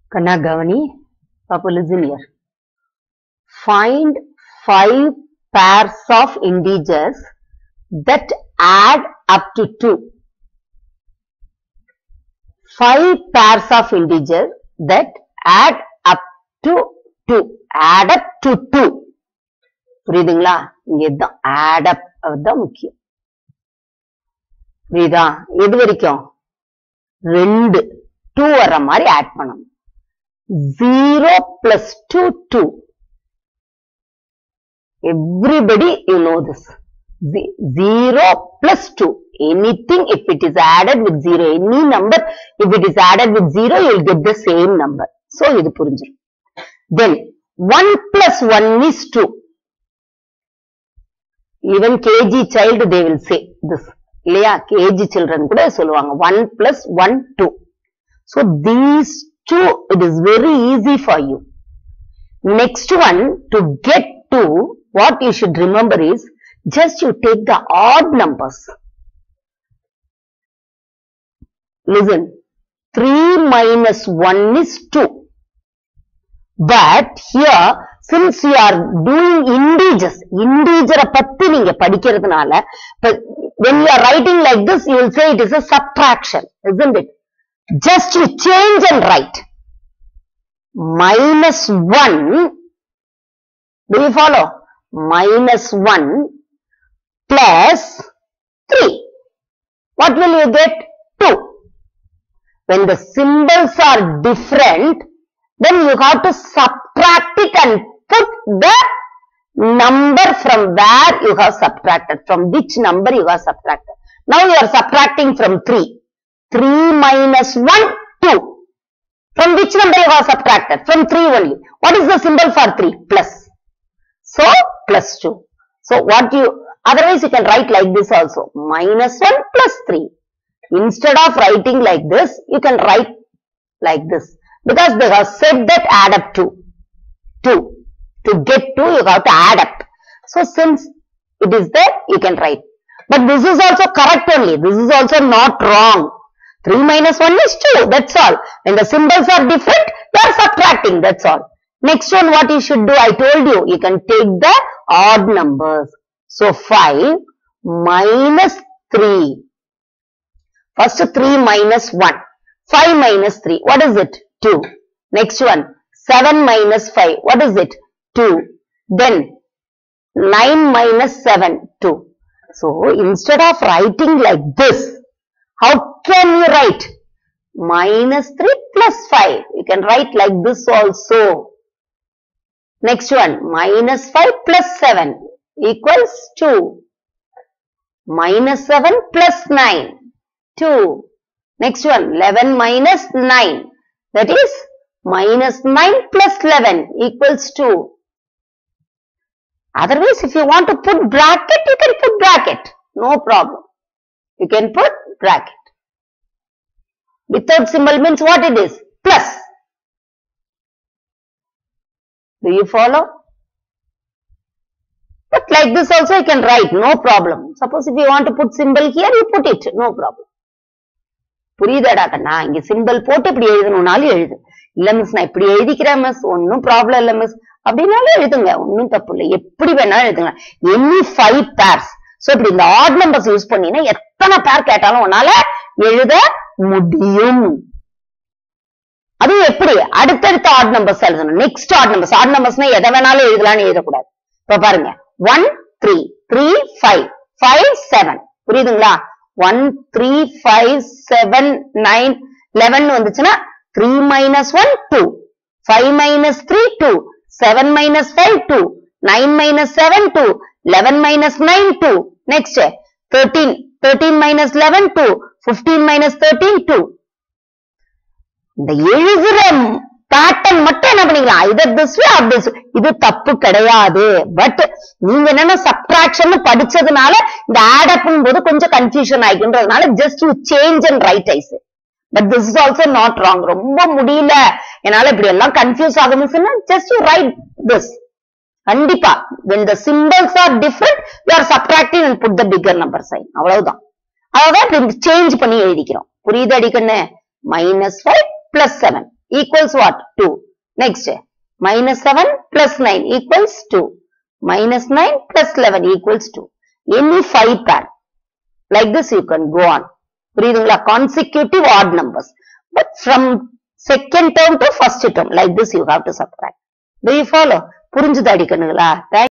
Kanna Gavani, Papa listen here. Find 5 pairs of integers that add up to 2. 5 pairs of integers that add up to 2. Add up to 2. புரியுதுங்களா? இங்க இதுதான் add up அதுதான் முக்கியம். புரியுதா? எது வரைக்கும் 2 2 வர்ற மாதிரி ஆட் பண்ணணும். 0 plus 2 2. Everybody you know this. 0 plus 2. Anything if it is added with 0, any number if it is added with 0, you will get the same number. So இது புரிஞ்சிரும். Then 1 plus 1 is 2. Even KG child they will say this. இல்லையா? KG children கூட சொல்லுவாங்க 1 plus 1 2. So these two it is very easy for you. Next one, to get to, what you should remember is just you take the odd numbers. Listen, 3 minus 1 is 2. But here, since you are doing integers, integer பத்தி நீங்க படிக்கிறதுனால, when you are writing like this, you will say it is a subtraction, isn't it? Just you change and write. Minus 1, do you follow? Minus 1 plus 3. What will you get? 2. When the symbols are different, then you have to subtract it and put the number from where you have subtracted, from which number you have subtracted. Now you are subtracting from 3. 3 minus 1, 2. From which number you have subtracted? From 3 only. What is the symbol for 3? Plus. So, plus 2. So, otherwise you can write like this also. Minus 1 plus 3. Instead of writing like this, you can write like this. Because they have said that add up to 2. To get 2, you have to add up. So, since it is there, you can write. But this is also correct only. This is also not wrong. 3 minus 1 is 2. That's all. When the symbols are different, you are subtracting. That's all. Next one, what you should do, I told you, you can take the odd numbers. So, 5 minus 3. First 3 minus 1. 5 minus 3. What is it? 2. Next one, 7 minus 5. What is it? 2. Then, 9 minus 7. 2. So, instead of writing like this, how can you write? Minus 3 plus 5. You can write like this also. Next one, minus 5 plus 7 equals 2. Minus 7 plus 9, 2. Next one, 11 minus 9. That is, minus 9 plus 11 equals 2. Otherwise, if you want to put bracket, you can put bracket. No problem. You can put bracket. Without symbol means what it is? Plus. Do you follow? But like this also you can write, no problem. Suppose if you want to put symbol here, you put it, no problem. புரியுதாடா கண்ணா, இங்க simple போட்டு இப்படி எழுதணும்னாலும் எழுது. இல்ல miss நான் இப்படி எழுதிக்கிறேன் miss, ஒன்னும் problem இல்ல மிஸ் அப்படின்னாலும் எழுதுங்க, ஒன்னும் தப்பு இல்லை. எப்படி வேணாலும் எழுதுங்க. Any 5 pairs. So இப்படி இந்த odd numbers யூஸ் பண்ணினா எத்தனை பேர் கேட்டாலும் உன்னால எழுத முடியும். அது எப்படி? அடுத்தடுத்த odd numbers எழுதணும். Next odd numbers. Odd numbers எதை வேணாலும் எழுதலாம்னு எழுதக்கூடாது. இப்ப பாருங்க 1 3 3 5 5 7. புரியுதுங்களா? 1 3 5 7 9 11 வந்துச்சுன்னா 3 minus 1 2. 5 minus 3 2. 7 minus 5 2. 9 minus 7 2. 11 minus 9 2. Next 13. 13 minus 11 2. 15 minus 13 2. இந்த எழுதுற பேட்டர்ன் மட்டும் என்ன பண்ணிக்கலாம், either this way or this way. இது தப்பு கிடையாது. பட் நீங்க என்னன்னா சப்ட்ராக்ஷன் படிச்சதுனால இந்த ஆட் அப் போது கொஞ்சம் கன்ஃபியூஷன் ஆயிக்குன்றதுனால just you change and write ICE. But this is also not wrong. ரொம்ப முடியல என்னால இப்படி எல்லாம் கன்ஃபியூஸ் ஆகுதுன்னா ஜஸ்ட் யூ ரைட் திஸ். கண்டிப்பா when the symbols are different, you are subtracting and put the bigger number sign. அவ்வளவுதான். அதான் change பண்ணி எழுதிக்கிறோம். புரியுது அடிக்கண்ணு? -5 + 7 equals what? 2. Next, minus 7 plus 9 equals 2. Minus 9 plus 11 equals 2. Any 5 pair. Like this you can go on. Consecutive odd numbers. But from second term to first term, like this you have to subtract. Do you follow? புரிஞ்சுதாடி கண்ணுகளா?